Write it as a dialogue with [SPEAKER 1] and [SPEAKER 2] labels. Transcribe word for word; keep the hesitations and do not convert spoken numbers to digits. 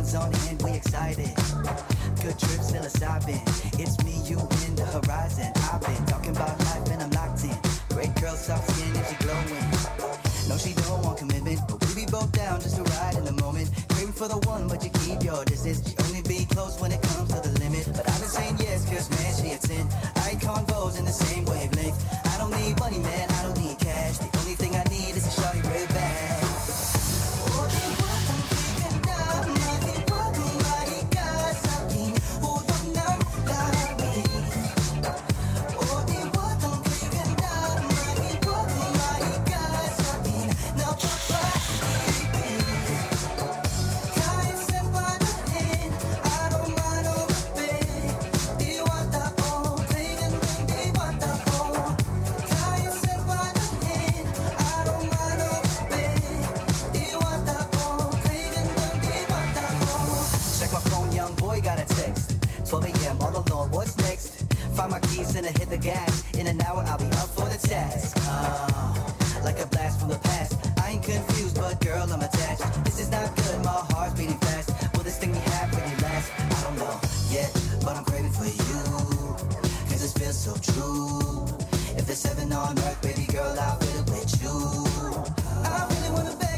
[SPEAKER 1] drinks on hand, we excited. Good trip, psilocybin. It's me, you, and the horizon. I've been talking about life and I'm locked in. Great girl, soft skin, and she glowing. No, she don't want commitment, but we be both down just to ride in the moment. Craving for the one, but you keep your distance. You only be close when it comes to the limit. But I've been saying yes, cause man, she a ten. Icon goes in the same wavelength. I don't need money, man, I don't need cash. The only thing I need is a shawty right back. twelve a.m. all alone, what's next? Find my keys and I hit the gas. In an hour I'll be up for the task. uh, Like a blast from the past. I ain't confused, but girl, I'm attached. This is not good, my heart's beating fast. Will this thing we have really last? I don't know yet, but I'm craving for you, cause this feels so true. If there's heaven on earth, baby girl, I'll feel it with you. I really wanna bet